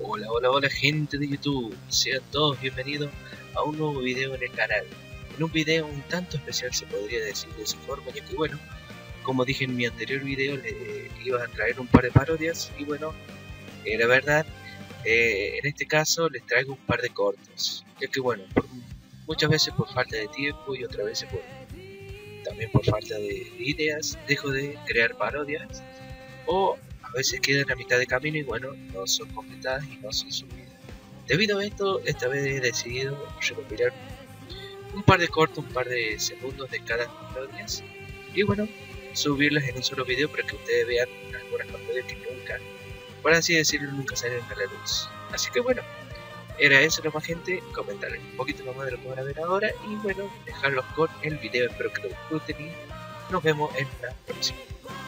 Hola, hola, hola gente de YouTube, sean todos bienvenidos a un nuevo video en el canal. En un video un tanto especial se podría decir de esa forma, ya que bueno, como dije en mi anterior video, le iba a traer un par de parodias y bueno, la verdad, en este caso les traigo un par de cortos, ya que bueno, muchas veces por falta de tiempo y otras veces también por falta de ideas, dejo de crear parodias o a veces quedan a mitad de camino y bueno, no son completadas y no son subidas. Debido a esto, esta vez he decidido recopilar un par de cortos, un par de segundos de cada parodias y bueno, subirlas en un solo video para que ustedes vean algunas parodias que nunca, por así decirlo, nunca salieron a la luz. Así que bueno, era eso nomás gente, comentarles un poquito más de lo que van a ver ahora y bueno, dejarlos con el video, espero que lo disfruten y nos vemos en la próxima.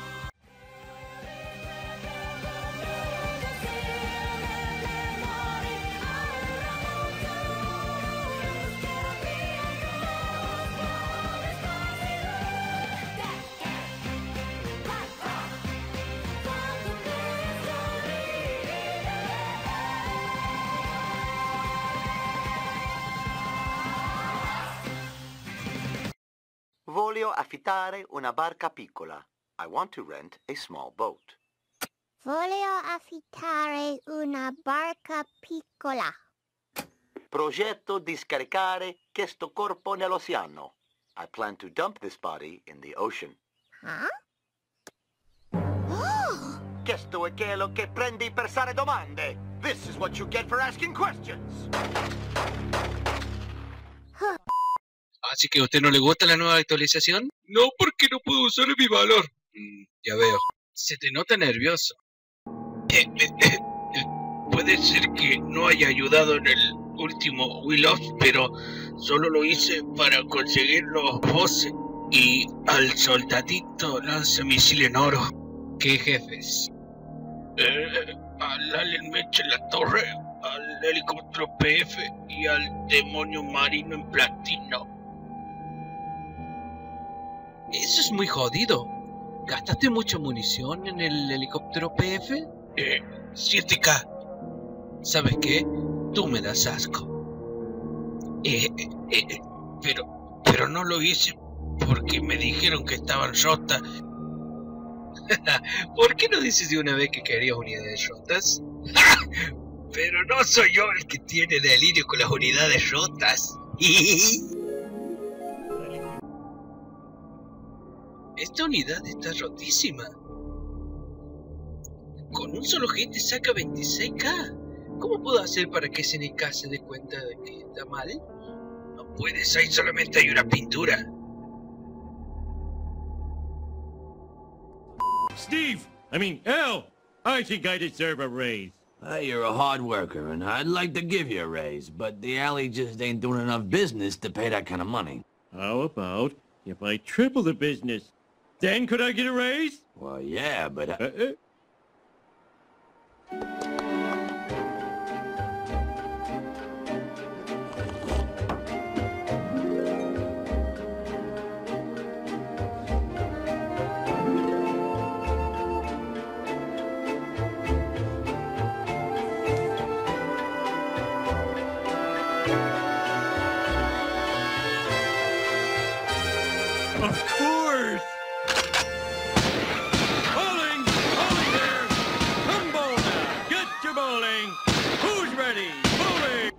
Voglio affittare una barca piccola. I want to rent a small boat. Voglio affittare una barca piccola. Progetto di scaricare questo corpo nell'oceano. I plan to dump this body in the ocean. Huh? Oh! Questo è quello che prendi per fare domande. This is what you get for asking questions. Así que a usted no le gusta la nueva actualización. No, porque no puedo usar mi valor. Ya veo. Se te nota nervioso. Puede ser que no haya ayudado en el último Will Off, pero solo lo hice para conseguir los bosses y al soldadito lanzamisil en oro. ¿Qué jefes? Al Alien Mech en la torre, al helicóptero PF y al demonio marino en platino. Eso es muy jodido. ¿Gastaste mucha munición en el helicóptero PF? 7K. ¿Sabes qué? Tú me das asco. Pero no lo hice porque me dijeron que estaban rotas. ¿Por qué no dices de una vez que querías unidades rotas? Pero no soy yo el que tiene delirio con las unidades rotas. Esta unidad está rotísima. Con un solo hit te saca 26K. ¿Cómo puedo hacer para que SNK se dé cuenta de que está mal? No puedes, ahí solamente hay una pintura. Steve! Al! I think I deserve a raise. You're a hard worker, and I'd like to give you a raise, but the alley just ain't doing enough business to pay that kind of money. How about if I triple the business? Then could I get a raise? Well, yeah, but... Of course! Bowling! Bowling there! Come bowl now! Get your bowling! Who's ready? Bowling!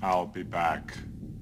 I'll be back.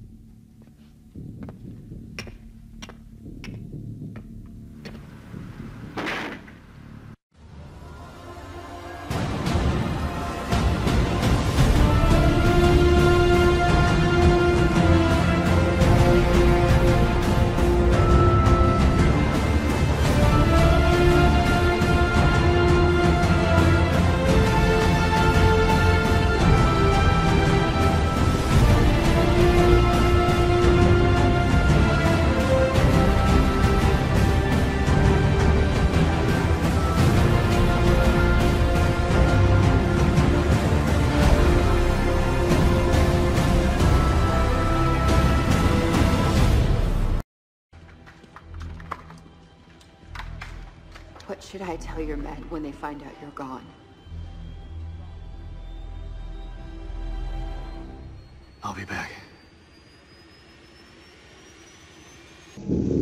What should I tell your men when they find out you're gone? I'll be back.